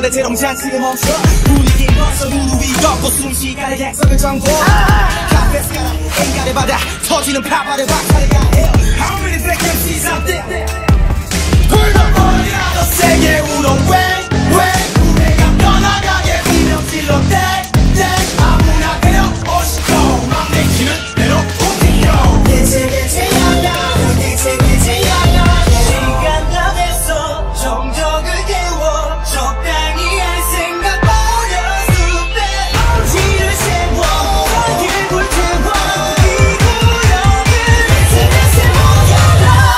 내 재롱잔치를 멈춰 분위기 벌써 무릎이 걷고 순식간에 객석을 정보 카페스 가라 인간의 바다 터지는 파발의 박차를 가해 How many vacancies out there 불러버리라 더 세게 울어 왜 무대가 떠나가게 비명질러 땡땡 아무나 그려 오시고 막 내키는 대로 움직여 개체야야 개체야야 시간 다 됐어 정적을 깨워 적당히 할 생각 버려 숲에 지를 세워 너를 불태워 이 구역을 SNS에 모여라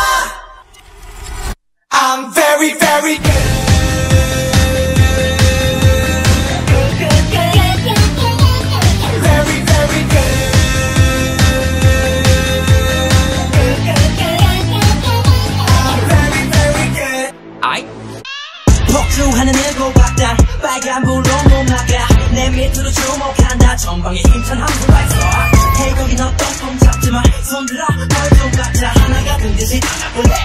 I'm very very good 폭주하는 일곱박달 빨간불로 못 막아 내 밑으로 주목한다 전방에 힘찬 한불 발사 태국인 어떤 꿈 잡지마 손들어 벌좀 갖자 하나가 된 듯이 나가볼래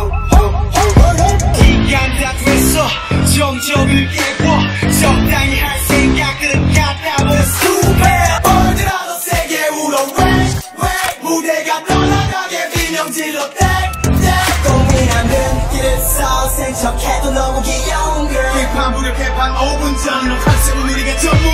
시간 다 됐어 정적을 깨워 적당히 할 생각은 갖다 버려 숲에 벌들아 더 세게 울어 왜 무대가 떠나가게 비명질러 땡땡 고민하는 길에서 생척해도 너무 귀여운 girl 힙한 무력 힙한 5분 전 너 컨셉은 우리가 좀